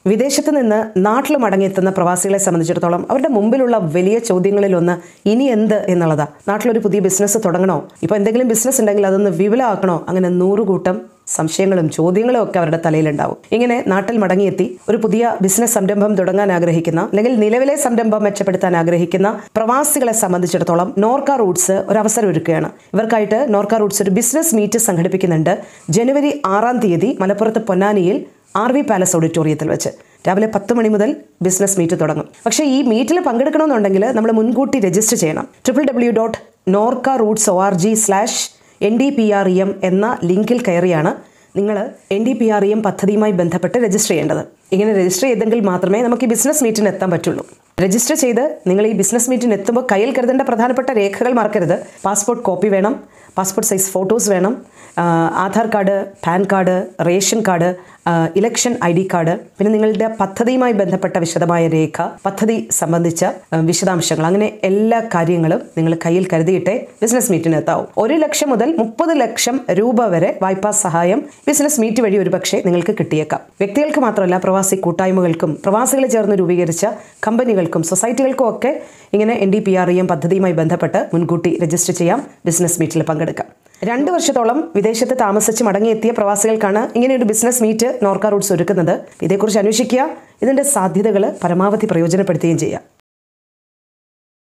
വിദേശത്ത് നിന്ന് നാട്ടിൽ മടങ്ങിയെത്തുന്ന പ്രവാസികളെ സംബന്ധിച്ചിടത്തോളം അവരുടെ മുമ്പിലുള്ള വലിയ ചോദ്യങ്ങളിലൊന്ന് ഇനി എന്ത് എന്നുള്ളതാണ്. നാട്ടിലൊരു പുതിയ ബിസിനസ് തുടങ്ങണോ, ഇപ്പോൾ എന്തെങ്കിലും ബിസിനസ് ഉണ്ടെങ്കിൽ അതൊന്ന് വിപുലമാക്കണോ, അങ്ങനെ 100 കൂട്ടം സംശയങ്ങളും ചോദ്യങ്ങളും ഒക്കെ അവരുടെ തലയിലുണ്ടാവും. ഇങ്ങനെ നാട്ടിൽ മടങ്ങിയെത്തി ഒരു പുതിയ ബിസിനസ് സംരംഭം തുടങ്ങാൻ ആഗ്രഹിക്കുന്ന അല്ലെങ്കിൽ നിലവിലെ സംരംഭം മെച്ചപ്പെടുത്താൻ ആഗ്രഹിക്കുന്ന പ്രവാസികളെ സംബന്ധിച്ചിടത്തോളം നോർക്ക റൂട്ട്സ് ഒരു അവസരം ഒരുക്കുകയാണ്. ഇവർക്കായിട്ട് നോർക്ക റൂട്ട്സ് ഒരു ബിസിനസ് മീറ്റ് സംഘടിപ്പിക്കുന്നുണ്ട്. ജനുവരി 6-ാം തീയതി മലപ്പുറത്ത് പൊന്നാനിയിൽ RV പാലസ് ഓഡിറ്റോറിയത്തിൽ വെച്ച് രാവിലെ 10 മണി മുതൽ ബിസിനസ് മീറ്റ് തുടങ്ങും. പക്ഷേ ഈ മീറ്റിൽ പങ്കെടുക്കണമെന്നുണ്ടെങ്കിൽ നമ്മൾ മുൻകൂട്ടി രജിസ്റ്റർ ചെയ്യണം. www.norcarootsorg/ndprem എന്ന ലിങ്കിൽ കയറിയാണ് നിങ്ങൾ NDPREM പദ്ധതിയുമായി ബന്ധപ്പെട്ട് രജിസ്റ്റർ ചെയ്യേണ്ടത്. ഇങ്ങനെ രജിസ്റ്റർ ചെയ്തെങ്കിൽ മാത്രമേ നമുക്ക് ഈ ബിസിനസ് മീറ്റിന് എത്താൻ പറ്റുള്ളൂ. രജിസ്റ്റർ ചെയ്ത് നിങ്ങൾ ഈ ബിസിനസ് മീറ്റിന് എത്തുമ്പോൾ കയ്യിൽ കരുതേണ്ട പ്രധാനപ്പെട്ട രേഖകൾ മറക്കരുത്. പാസ്പോർട്ട് കോപ്പി വേണം, പാസ്പോർട്ട് സൈസ് ഫോട്ടോസ് വേണം, Aadhaar card, PAN card, ration card, election ID card, പിന്നെ നിങ്ങളുടെ പദ്ധതിയുമായി ബന്ധപ്പെട്ട വിശദമായ രേഖ, പദ്ധതി സംബന്ധിച്ച വിശദാംശങ്ങൾ, അങ്ങനെ എല്ലാ കാര്യങ്ങളും നിങ്ങൾ കയ്യിൽ കരുതിയിട്ടേ ബിസിനസ് മീറ്റിന് എത്താവും. 1 ലക്ഷം മുതൽ 30 ലക്ഷം രൂപ വരെ വായ്പാ സഹായം ബിസിനസ് മീറ്റ് വഴി ഒരുപക്ഷെ നിങ്ങൾക്ക് കിട്ടിയേക്കാം. വ്യക്തികൾക്ക് മാത്രമല്ല, പ്രവാസി കൂട്ടായ്മകൾക്കും പ്രവാസികളെ ചേർന്ന് രൂപീകരിച്ച കമ്പനികൾക്കും സൊസൈറ്റികൾക്കും ഒക്കെ ഇങ്ങനെ NDPREM പദ്ധതിയുമായി ബന്ധപ്പെട്ട് മുൻകൂട്ടി രജിസ്റ്റർ ചെയ്യാം, ബിസിനസ് മീറ്റിൽ പങ്കെടുക്കാം. 2 വർഷത്തോളം വിദേശത്ത് താമസിച്ച് മടങ്ങിയെത്തിയ പ്രവാസികൾക്കാണ് ഇങ്ങനെയൊരു ബിസിനസ് മീറ്റ് നോർക്ക റൂട്ട്സ് ഒരുക്കുന്നത്. ഇതേക്കുറിച്ച് അന്വേഷിക്കുക, ഇതിൻ്റെ സാധ്യതകൾ പരമാവധി പ്രയോജനപ്പെടുത്തുകയും ചെയ്യുക.